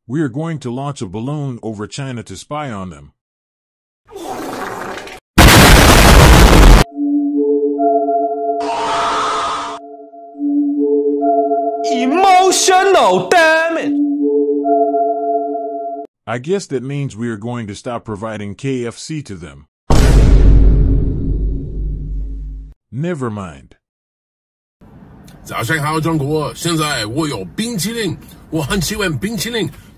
We are going to launch a balloon over China to spy on them. Emotional, damn it! I guess that means we are going to stop providing KFC to them. Never mind. 早上好，中国！现在我有冰淇淋，我很喜欢冰淇淋。